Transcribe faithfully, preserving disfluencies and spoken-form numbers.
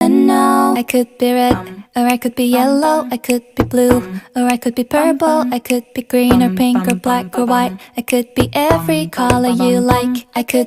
And now I could be red, or I could be yellow, I could be blue, or I could be purple, I could be green or pink or black or white. I could be every color you like. I could